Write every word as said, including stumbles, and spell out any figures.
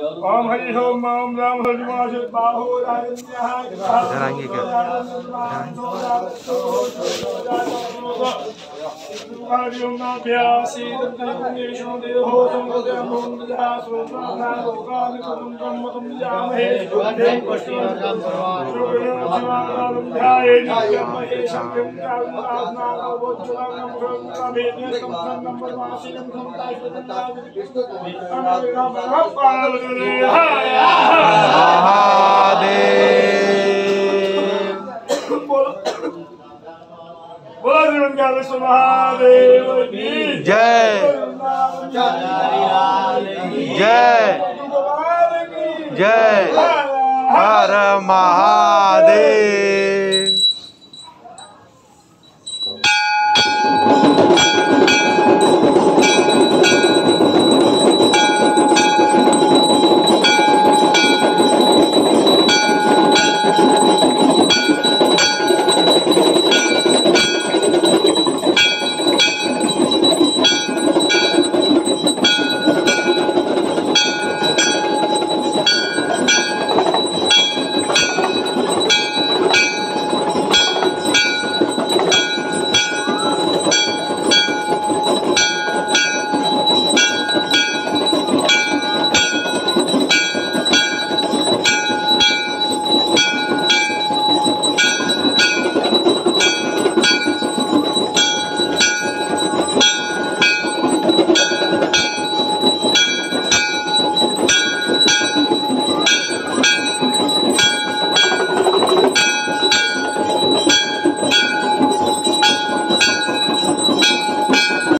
ओम हरि ओम ओम राम हरि माशु बाहो राजन्यः इधर आएंगे क्या? हरि ओम नाभ्यासी तत्त्वज्ञेषु देहो संगतमोन्द्रः सोमनाथा लोकान् कुरुं ब्रह्मकं यामहे देवं पुष्टिवन्तं सर्वान् ध्याये नित्यमहे शक्तिं कारुणात्मानवोज्ज्वलं प्रभेद्यं संगमवासिनं महादेव जय जय जय हर महादेव।